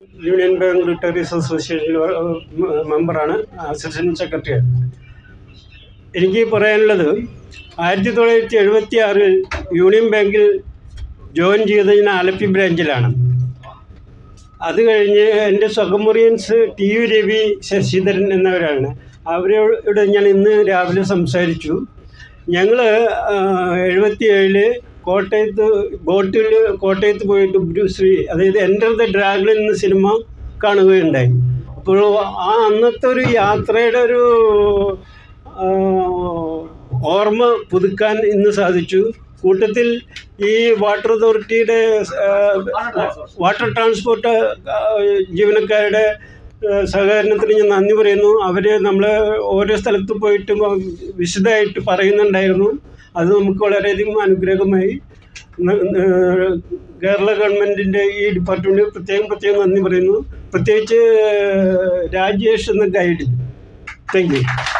Union bank retirees association മെമ്പറാണ്, assistant secretary. എനിക്ക് പറയാനുള്ളത് 1976 യൂണിയൻ ബാങ്കിൽ ജോയിൻ ചെയ്തത് ഞാൻ ആലപ്പി ബ്രാഞ്ചിലാണ്. അത് കഴിഞ്ഞ് എൻ്റെ സഹമുറിയൻസ് TU രവി, ശശിധരൻ എന്നിവരാണ്. അവരോട് ഞാൻ ഇന്ന് രാവിലെ സംസാരിച്ചു. ഞങ്ങൾ 77 കോട്ടയത്ത് പോയിട്ട് ബ്രൂസ്ലി, അതായത് എൻ്റർ ദ ഡ്രാഗൺ എന്ന സിനിമ കാണുകയുണ്ടായി. അപ്പോൾ അന്നത്തെ ഒരു യാത്രയുടെ ഒരു ഓർമ്മ പുതുക്കാൻ ഇന്ന് സാധിച്ചു. കൂട്ടത്തിൽ ഈ വാട്ടർ അതോറിറ്റിയുടെ വാട്ടർ ട്രാൻസ്പോർട്ട് ജീവനക്കാരുടെ സഹകരണത്തിന് ഞാൻ നന്ദി പറയുന്നു. അവർ നമ്മളെ ഓരോ സ്ഥലത്ത് പോയിട്ട് വിശദമായിട്ട് പറയുന്നുണ്ടായിരുന്നു. അത് നമുക്ക് വളരെയധികം അനുഗ്രഹമായി. കേരള ഗവൺമെൻറ്റിൻ്റെ ഈ ഡിപ്പാർട്ട്മെൻറ്റ് പ്രത്യേകം നന്ദി പറയുന്നു. പ്രത്യേകിച്ച് രാജേഷ് എന്ന ഗൈഡ്. Thank you.